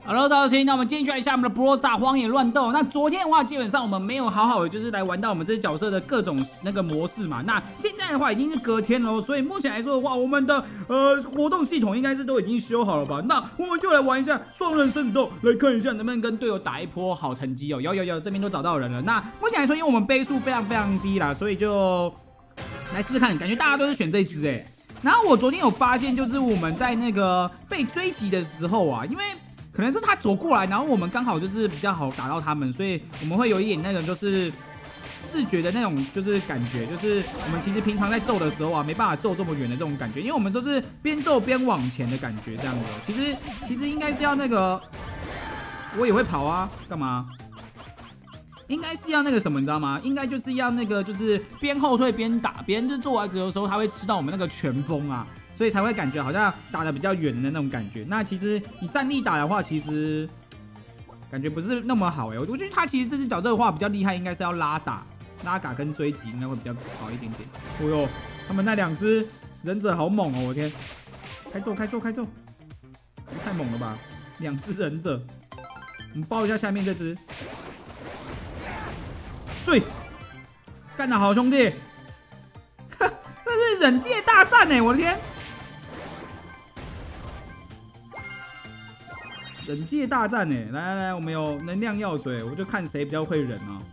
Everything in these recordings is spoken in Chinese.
Hello， 大家好，那我们今天就来一下我们的 Brawl Stars 荒野乱斗。那昨天的话，基本上我们没有好好的就是来玩到我们这些角色的各种那个模式嘛。那现在的话已经是隔天了，所以目前来说的话，我们的活动系统应该是都已经修好了吧？那我们就来玩一下双人生死斗，来看一下能不能跟队友打一波好成绩哦。有，这边都找到人了。那目前来说，因为我们杯数非常低啦，所以就来试试看，感觉大家都是选这一支哎。然后我昨天有发现，就是我们在那个被追击的时候啊，因为可能是他走过来，然后我们刚好就是比较好打到他们，所以我们会有一点那种就是视觉的那种就是感觉，就是我们其实平常在揍的时候啊，没办法揍这么远的这种感觉，因为我们都是边揍边往前的感觉这样子。其实应该是要那个，我也会跑啊，干嘛？应该是要那个什么，你知道吗？应该就是要那个，就是边后退边打，别人就做完的时候，他会吃到我们那个拳风啊，所以才会感觉好像打得比较远的那种感觉。那其实你站立打的话，其实感觉不是那么好哎。我觉得他其实这只角色的话比较厉害，应该是要拉打跟追击应该会比较好一点点。哦呦，他们那两只忍者好猛哦！我天，开揍！太猛了吧！两只忍者，我们包一下下面这只。对，干得好，兄弟！这是忍界大战哎，我的天！忍界大战哎，来，我们有能量药水，我就看谁比较会忍啊！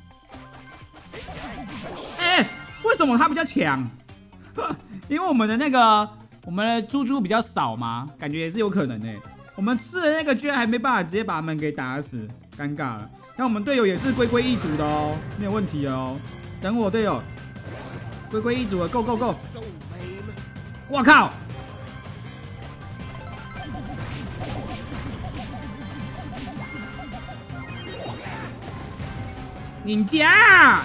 哎，为什么他比较强？因为我们的猪猪比较少嘛，感觉也是有可能哎。我们吃的那个居然还没办法直接把他们给打死，尴尬了。那我们队友也是归一组的哦，没有问题哦。等我队友归一组了 ，Go！ 我靠！你家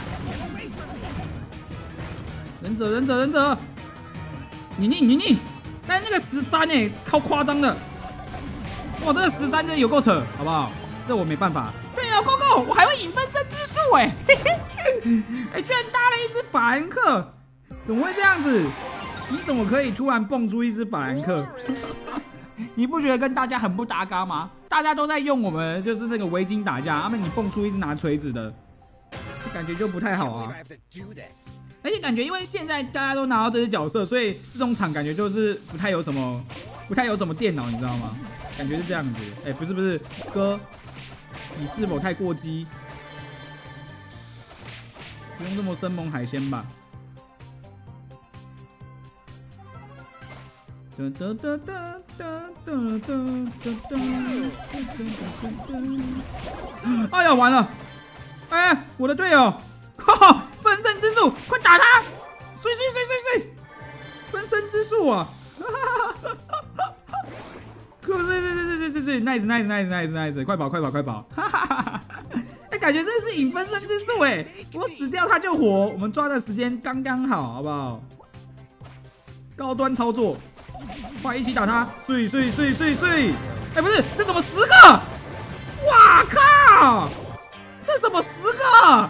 忍者，你，但是那个13哎，超夸张的。哇，这个13真的有够扯，好不好？这我没办法。对啊 ，Go！ 我还会引分身之术哎，哎，居然搭了一只法兰克，怎么会这样子？你怎么可以突然蹦出一只法兰克？你不觉得跟大家很不搭嘎吗？大家都在用我们就是那个围巾打架，你蹦出一只拿锤子的，感觉就不太好啊。而且感觉因为现在大家都拿到这只角色，所以这种场感觉就是不太有什么电脑，你知道吗？感觉是这样子。哎，不是，哥。你是否太过激？不用这么生猛海鲜吧。哎呀，完了！哎，我的队友，哈哈，分身之术，快打他！碎！分身之术啊！对 ，nice， 快跑！哈哈！哎，感觉这是引分身之术哎，我死掉他就活，我们抓的时间刚刚好，好不好？高端操作，快一起打他！碎！哎，不是，这怎么10个？哇靠！这什么10个？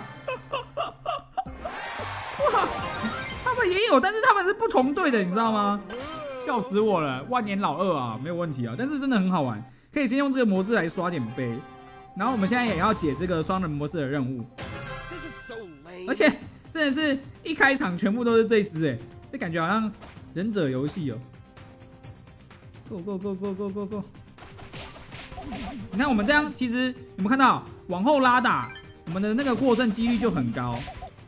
哇，他们也有，但是他们是不同队的，你知道吗？笑死我了，万年老二啊，没有问题啊，但是真的很好玩。可以先用这个模式来刷点杯，然后我们现在也要解这个双人模式的任务，而且真的是一开场全部都是这一只哎，这感觉好像忍者游戏哦。Go！ 你看我们这样，其实有没有看到往后拉打，我们的那个获胜几率就很高。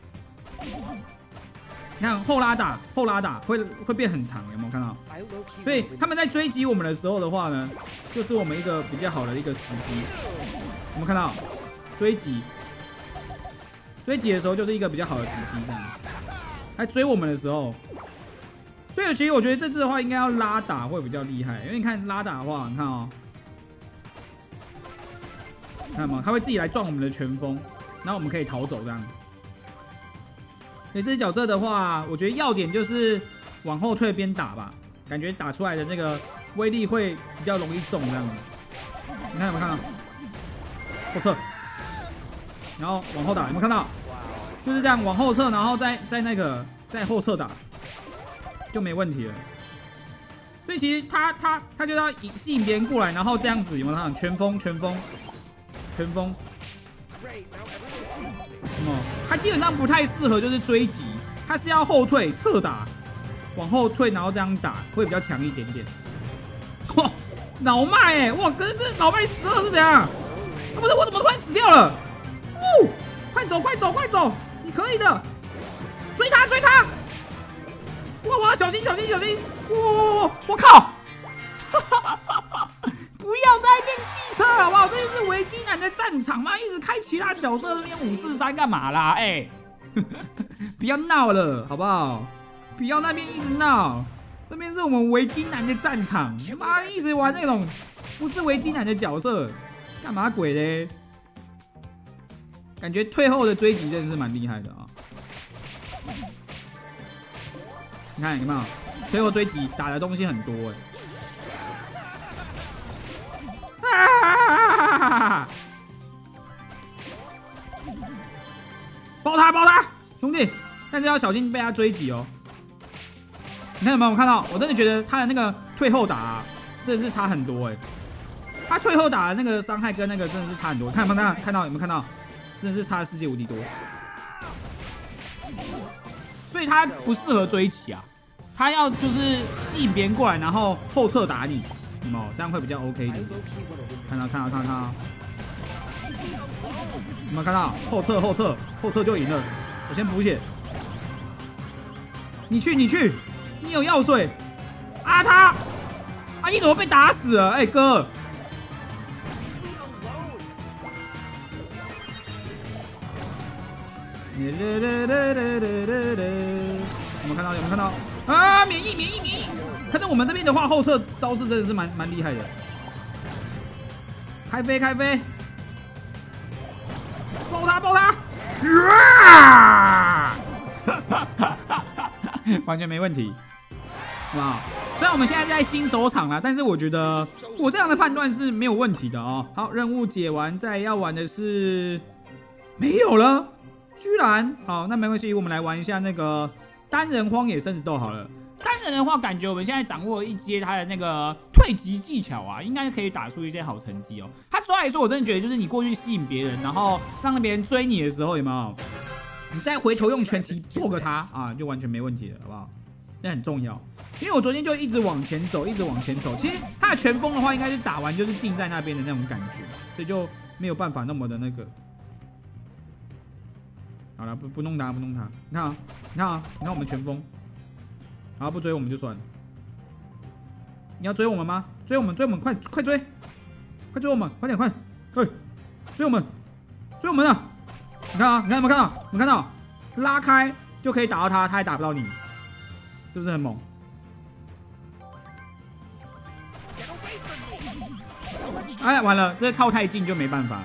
你看后拉打会变很长，有没有看到？所以他们在追击我们的时候的话呢，就是我们一个比较好的一个时机。有没有看到？追击的时候就是一个比较好的时机，这样。来追我们的时候，所以其实我觉得这次的话应该要拉打会比较厉害，因为你看拉打的话，你看哦，看到吗？他会自己来撞我们的拳风，然后我们可以逃走这样。所以这只角色的话，我觉得要点就是往后退边打吧，感觉打出来的那个威力会比较容易中这样子。你看有没有看到？后撤，然后往后打，有没有看到？就是这样往后撤，然后再后撤打，就没问题了。 所以其实他就要吸引别人过来，然后这样子有没有？他拳风，他基本上不太适合就是追击，他是要后退侧打，往后退然后这样打会比较强一点点。哇，老麦哎，哇，可是这老麦死了是怎样？啊不是，我怎么突然死掉了？哦，快走，你可以的，追他！哇，小心！哇，我靠！不要在那边汽车好不好？这就是维基男的战场吗？一直开其他角色那边543干嘛啦？哎，不要闹了好不好？不要那边一直闹，这边是我们维基男的战场，妈一直玩那种不是维基男的角色，干嘛鬼嘞？感觉退后的追击真的是蛮厉害的啊！你看有没有？退后追击打的东西很多哎！包他，兄弟！但是要小心被他追击哦。你看有没有？我看到，我真的觉得他的那个退后打真的是差很多哎。他退后打的那个伤害跟那个真的是差很多。看有没有看到？有没有看到？真的是差世界无敌多。所以他不适合追击啊。他要就是吸引别人过来，然后后侧打你，有没有？这样会比较 OK 一点。看到，有没有看到？后侧就赢了。我先补血。你去，你有药水。他，一朵被打死了，哎哥。有没有看到？啊！免疫！看到我们这边的话，后侧招式真的是蛮厉害的。开飞！爆他！完全没问题，好不好？虽然我们现在在新手场啦，但是我觉得我这样的判断是没有问题的哦。好，任务解完，再要玩的是没有了，居然好，那没关系，我们来玩一下那个。单人荒野生死斗好了，单人的话，感觉我们现在掌握一些他的那个退击技巧啊，应该可以打出一些好成绩哦。他主要来说，我真的觉得就是你过去吸引别人，然后让别人追你的时候，有没有？你再回头用拳击破个他啊，就完全没问题了，好不好？那很重要，因为我昨天就一直往前走。其实他的拳风的话，应该是打完就是定在那边的那种感觉，所以就没有办法那么的那个。好了，不弄他。你看我们拳风，好，不追我们就算了。你要追我们吗？追我们，快追！快追我们，快点，追我们啊！你看有没有看到？拉开就可以打到他，他还打不到你，是不是很猛？哎，完了，这套太近就没办法了。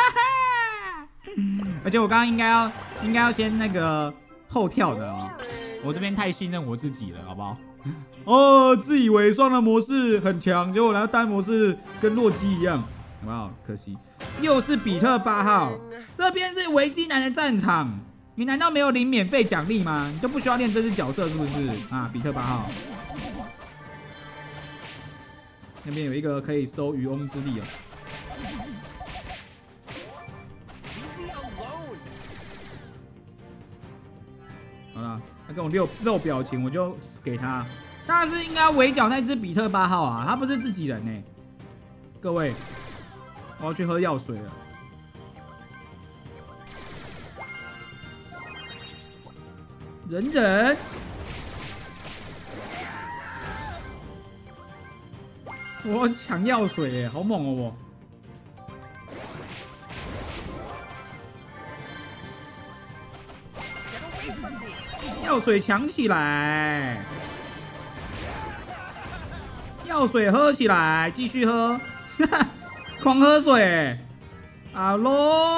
而且我刚刚应该要先那个后跳的哦，我这边太信任我自己了，好不好？哦，自以为双人模式很强，结果来到单模式跟洛基一样，好不好？可惜，又是比特8号，这边是维基男的战场，你难道没有领免费奖励吗？你都不需要练这只角色是不是？啊，比特8号，那边有一个可以收渔翁之利哦。好了，他跟我露表情，我就给他。当然是应该围剿那只比特8号啊，他不是自己人呢。各位，我要去喝药水了。忍，我抢药水耶，好猛哦我。药水抢起来，药水喝起来，继续喝，狂喝水，啊喽！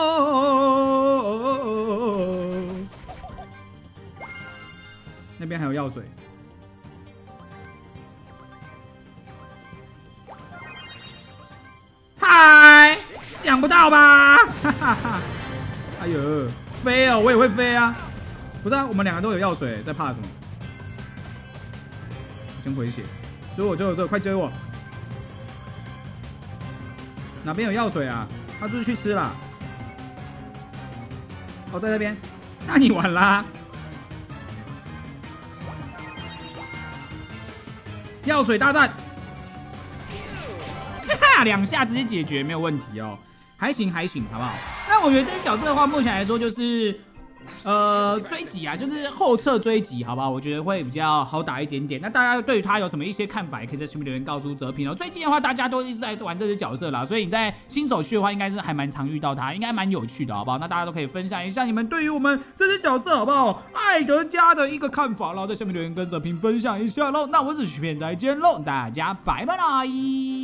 那边还有药水，嗨，想不到吧？哈哈哈！哎呦，飞哦，我也会飞啊！不是啊，我们两个都有药水，在怕什么？先回血。 追我，快追我！哪边有药水啊？他是不是去吃了？哦，在那边，那你完啦！药水大战，哈哈，2下直接解决，没有问题哦，还行，好不好？那我觉得这只角色的话，目前来说就是追击啊，就是后撤追击，好不好？我觉得会比较好打一点点。那大家对于他有什么一些看法，也可以在下面留言告诉哲平哦。最近的话，大家都一直在玩这只角色啦，所以你在新手区的话，应该是还蛮常遇到他，应该蛮有趣的，好不好？那大家都可以分享一下你们对于我们这只角色，好不好？艾德加的一个看法，然后在下面留言跟哲平分享一下喽。那我是许片，再见喽，大家拜拜啦！